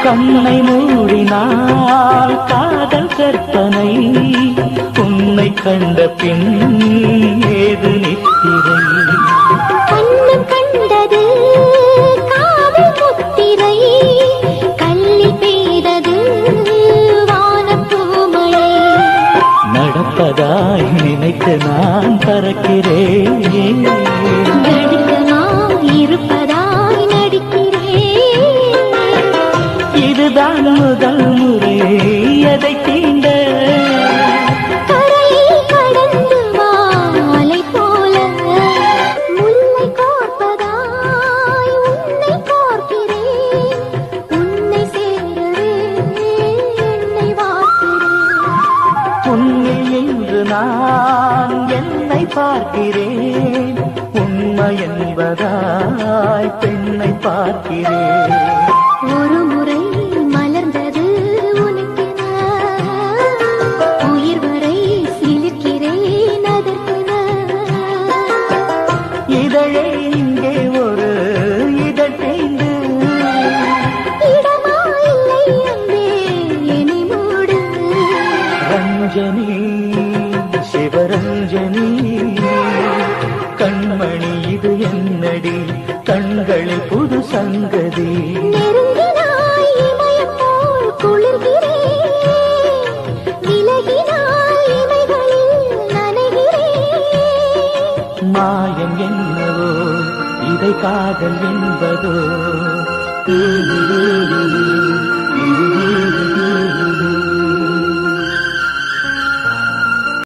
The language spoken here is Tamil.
கண்ணை மூடினால் காதல் கற்பனை உன்னை கண்ட பின் ஏது நித்திரை கண்ணம் கண்டது காதல் முத்திரை கல்லில் பெய்தது வானப்பூமழை நடப்பதாய் நினைத்து நான் பறக்கிறேன் நடுக்கமாய் இருப்பதாய் நடிக்கிறேன் இதுதான் முதல் முறை எதை தீண்ட கரையை கடந்து மாலை போல முல்லை கோர்ப்பதாய் உன்னை கோர்க்கிறேன் உன்னை சேரவே என்னை வார்க்கிறேன் உன்னில் இன்று நான் என்னை பார்க்கிறேன் உண்மை என்பதாய் பெண்ணை பார்க்கிறேன் ஒரு முறை மலர்ந்தது உனக்கென உயிர் வரை சிலிர்க்கிறேன் அதற்கென இதழே இங்கே ஒரு இதழ் தேய்ந்து இடமா இல்லை அன்பே என்னை மூடு ரஞ்சனி சிவரஞ்சனி கண்மணி இது என்னடி கண்களில் புது சங்கதி நெருங்கினாய் இமயம் போல் குளிர்கிறேன் விலகினாய் இமைகளில் நனைகிறேன் மாயம் என்னவோ இதை காதல் என்பதோ